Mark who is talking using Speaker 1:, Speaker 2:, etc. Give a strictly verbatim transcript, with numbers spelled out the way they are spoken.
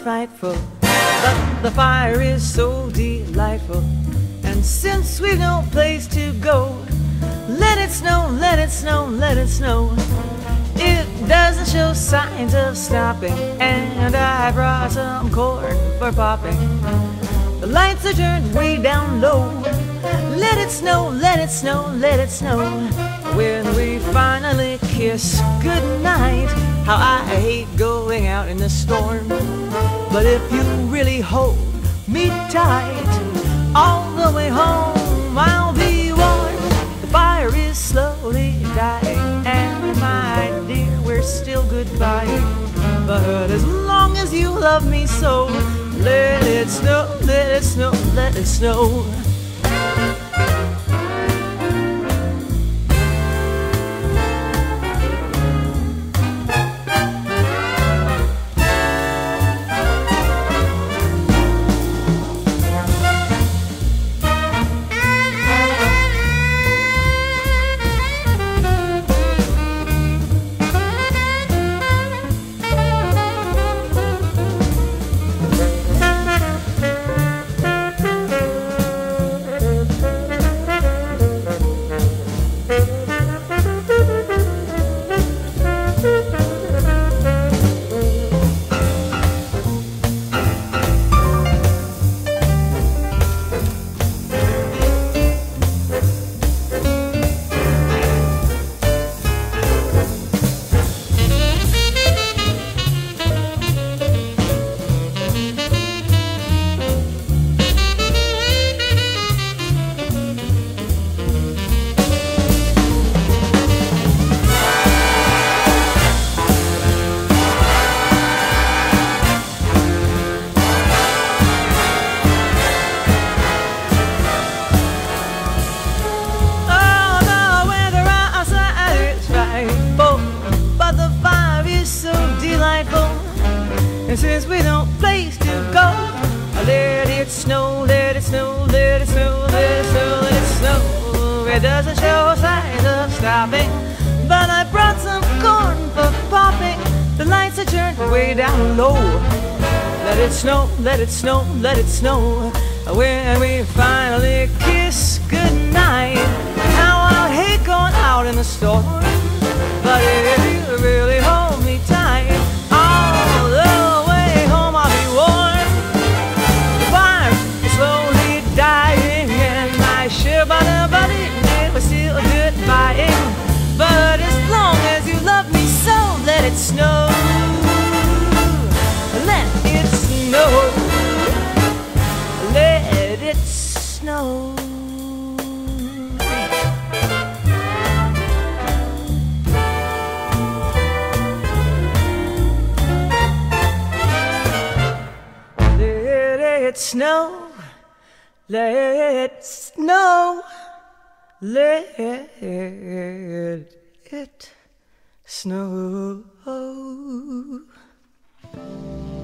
Speaker 1: frightful, but the fire is so delightful. And since we've no place to go, let it snow, let it snow, let it snow. It doesn't show signs of stopping, and I brought some corn for popping. The lights are turned way down low. Let it snow, let it snow, let it snow. When we finally kiss goodnight, how I hate going out in the storm. But if you really hold me tight, all the way home I'll be warm. The fire is slowly dying, and my dear, we're still goodbye. But as long as you love me so, let it snow, let it snow, let it snow. And since we don't place to go, let it snow, let it snow, let it snow, let it snow, let it snow. It doesn't show signs of stopping, but I brought some corn for popping. The lights are turned way down low. Let it snow, let it snow, let it snow. When we finally kiss goodnight, how I hate going out in the storm. But if you really hold me tight, all the way home I'll be warm. The fire is slowly dying, and my shiver body was still goodbying. But as long as you love me so, let it snow, let it snow, let it snow. Let it snow, let it snow, let it snow.